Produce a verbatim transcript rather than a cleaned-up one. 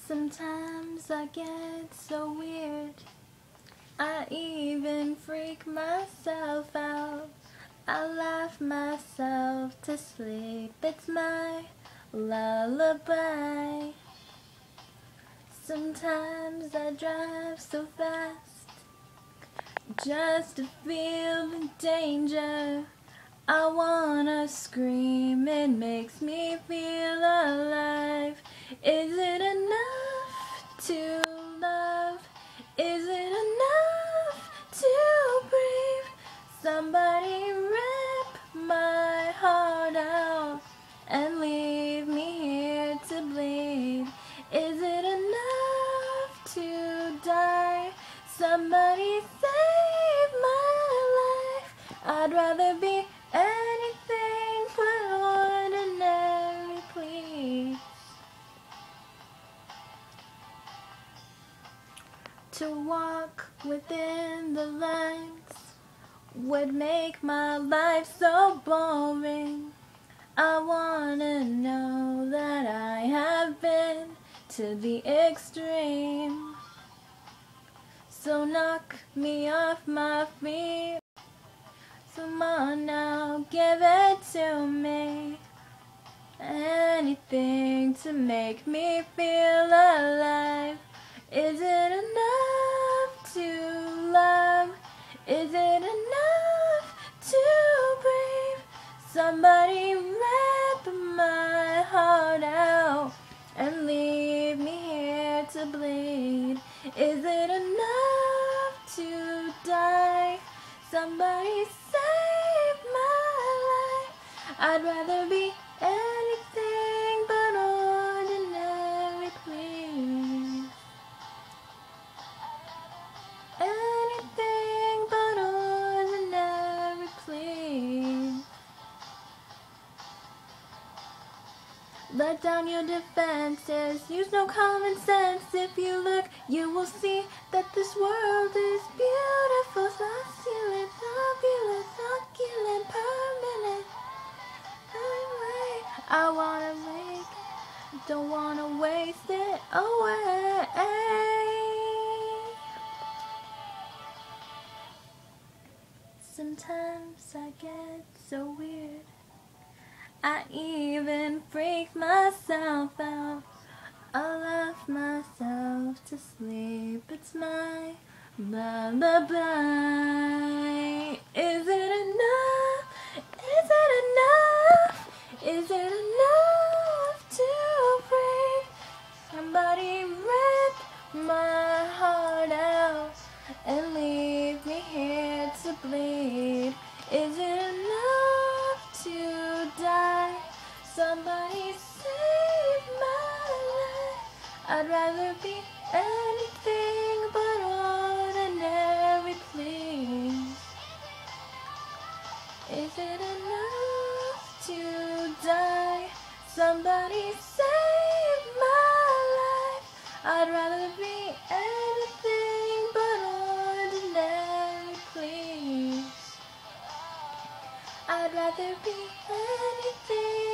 Sometimes I get so weird, I even freak myself out. I laugh myself to sleep, it's my lullaby. Sometimes I drive so fast just to feel the danger. I wanna scream, it makes me feel alive. Is it enough to love? Is it enough to breathe? Somebody rip my heart out and leave me here to bleed. Is it enough to die? Somebody save my life. I'd rather be anything but ordinary, please. To walk within the lines would make my life so boring. I wanna know that I have been to the extreme. So knock me off my feet. Come on now, give it to me. Anything to make me feel alive. Is it enough to love? Is it enough to breathe? Somebody rip my heart out and leave me here to bleed. Is it enough to die? Somebody save my life. I'd rather be anything but ordinary, please. Anything but ordinary, please. Let down your defenses, use no common sense. If you look, you will see that this world is beautiful, succulent, fabulous, succulent, permanent. Anyway, I wanna make it, don't wanna waste it away. Sometimes I get so weird, I even freak myself out. I laugh myself to sleep, it's my lullaby. Is it enough? Is it enough? Is it enough to breathe? Somebody rip my heart out and leave me here to bleed. Is it enough to die? Somebody save my life. I'd rather be anything but ordinary, please. Is it enough to die? Somebody save my life. I'd rather be anything but ordinary, please. I'd rather be anything